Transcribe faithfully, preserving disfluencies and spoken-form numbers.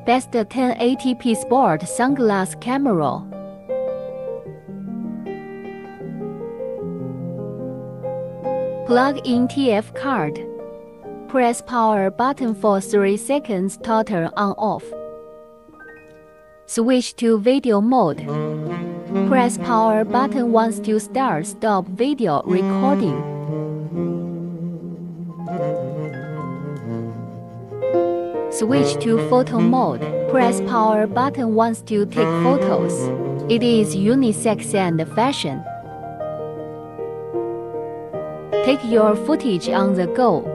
Best ten eighty p Sport Sunglass Camera. Plug in T F card. Press power button for three seconds to turn on off. Switch to video mode. Press power button once to start stop video recording. Switch to photo mode. Press power button once to take photos. It is unisex and fashion. Take your footage on the go.